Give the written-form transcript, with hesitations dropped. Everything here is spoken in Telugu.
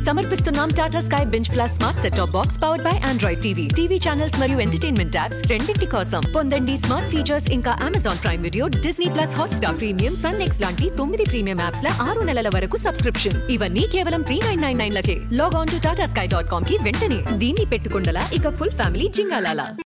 సమర్పిస్తున్నాం Tata Sky Binge Plus smart set top box powered by Android TV channels మరియు ఎంటర్టైన్మెంట్ ట్యాబ్స్ రెండింటి కోసం పొందండి స్మార్ట్ ఫీచర్స్ ఇంకా Amazon Prime Video, Disney Plus, Hotstar premium, Sun NXT లాంటి 9 ప్రీమియం యాప్స్ ల 6 నెలల వరకు సబ్స్క్రిప్షన్. ఇవన్నీ కేవలం 3999 లకే. లాగ్ ఆన్ టు tatasky.com కి వెంటనే. దీన్ని పెట్టుకుండలా ఇక ఫుల్ ఫ్యామిలీ జింగాలాలా.